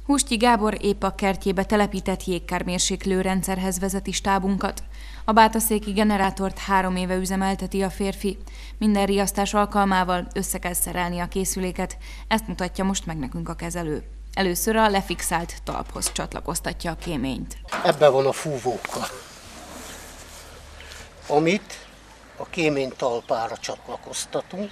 Hustyi Gábor épp a kertjébe telepített jégkármérséklő rendszerhez vezeti stábunkat. A bátaszéki generátort 3 éve üzemelteti a férfi. Minden riasztás alkalmával össze kell szerelni a készüléket, ezt mutatja most meg nekünk a kezelő. Először a lefixált talphoz csatlakoztatja a kéményt. Ebben van a fúvóka, amit a kémény talpára csatlakoztatunk.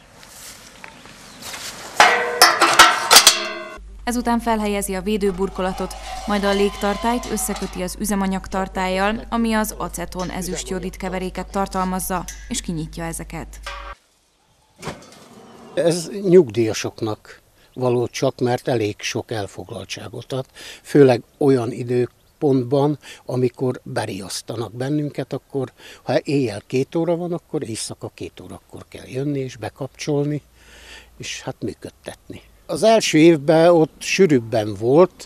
Ezután felhelyezi a védőburkolatot, majd a légtartályt összeköti az üzemanyagtartállyal, ami az aceton ezüstjodid keveréket tartalmazza, és kinyitja ezeket. Ez nyugdíjasoknak való csak, mert elég sok elfoglaltságot ad, főleg olyan időpontban, amikor beriasztanak bennünket, akkor ha éjjel 2 óra van, akkor éjszaka 2 órakor kell jönni és bekapcsolni, és hát működtetni. Az első évben ott sűrűbben volt,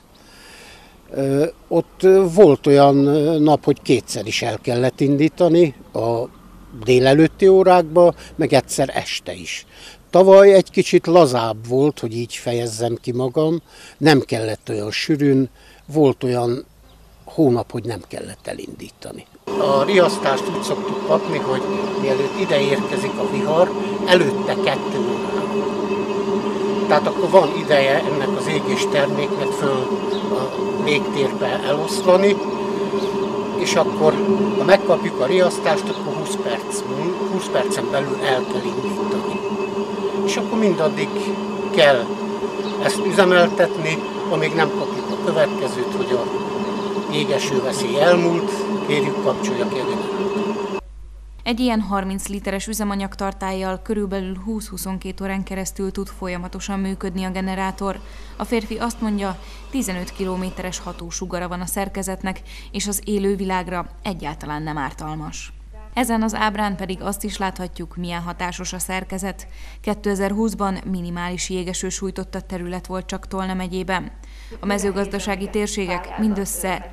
ott volt olyan nap, hogy 2-szer is el kellett indítani a délelőtti órákba, meg egyszer este is. Tavaly egy kicsit lazább volt, hogy így fejezzem ki magam, nem kellett olyan sűrűn, volt olyan hónap, hogy nem kellett elindítani. A riasztást úgy szoktuk kapni, hogy mielőtt ide érkezik a vihar, előtte 2 óra. Tehát akkor van ideje ennek az égés terméknek föl a légtérbe eloszlani, és akkor, ha megkapjuk a riasztást, akkor 20 percen belül el kell indítani. És akkor mindaddig kell ezt üzemeltetni, amíg nem kapjuk a következőt, hogy a jégeső veszély elmúlt, kérjük, kapcsolja ki a generátort. Egy ilyen 30 literes üzemanyagtartállyal körülbelül 20-22 órán keresztül tud folyamatosan működni a generátor. A férfi azt mondja, 15 kilométeres hatósugara van a szerkezetnek, és az élővilágra egyáltalán nem ártalmas. Ezen az ábrán pedig azt is láthatjuk, milyen hatásos a szerkezet. 2020-ban minimális jégeső sújtotta terület volt csak Tolna megyében. A mezőgazdasági térségek mindössze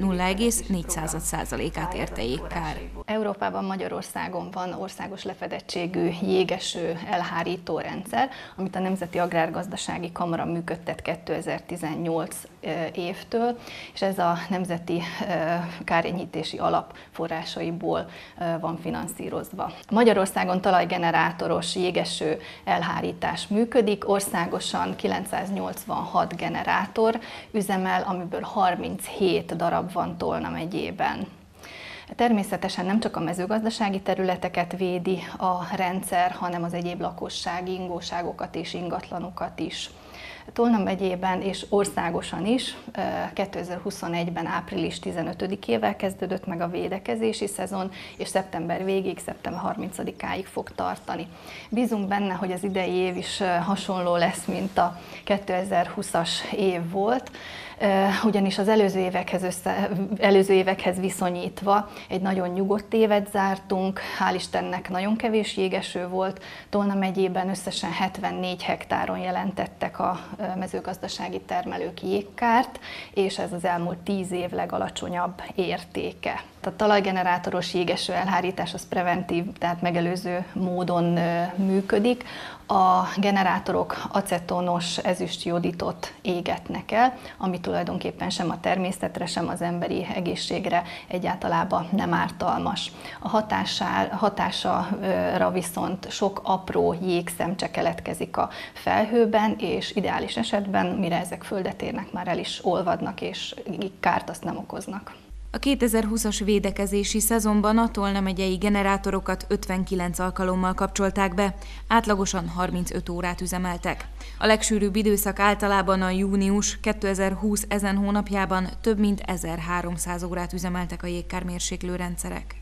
0,4%-át érte jégkár. Európában, Magyarországon van országos lefedettségű jégeső elhárító rendszer, amit a Nemzeti Agrárgazdasági Kamara működtet 2018 évtől, és ez a Nemzeti Kárenyhítési Alap forrásaiból van finanszírozva. Magyarországon talajgenerátoros jégeső elhárítás működik, országosan 986 generátor üzemel, amiből 37 darab van Tolna megyében. Természetesen nem csak a mezőgazdasági területeket védi a rendszer, hanem az egyéb lakossági ingóságokat és ingatlanokat is. Tolna megyében és országosan is 2021-ben április 15-ével kezdődött meg a védekezési szezon, és szeptember végéig, szeptember 30-áig fog tartani. Bízunk benne, hogy az idei év is hasonló lesz, mint a 2020-as év volt, ugyanis az előző évekhez viszonyítva egy nagyon nyugodt évet zártunk, hál' Istennek nagyon kevés jégeső volt, Tolna megyében összesen 74 hektáron jelentettek a mezőgazdasági termelők jégkárt, és ez az elmúlt 10 év legalacsonyabb értéke. A talajgenerátoros jégeső elhárítás az preventív, tehát megelőző módon működik. A generátorok acetonos ezüstjoditot égetnek el, ami tulajdonképpen sem a természetre, sem az emberi egészségre egyáltalán nem ártalmas. A hatására viszont sok apró jégszemcse keletkezik a felhőben, és ideális esetben, mire ezek földet érnek, már el is olvadnak, és kárt azt nem okoznak. A 2020-as védekezési szezonban a Tolna megyei generátorokat 59 alkalommal kapcsolták be, átlagosan 35 órát üzemeltek. A legsűrűbb időszak általában a június, 2020 ezen hónapjában több mint 1300 órát üzemeltek a jégkármérséklő rendszerek.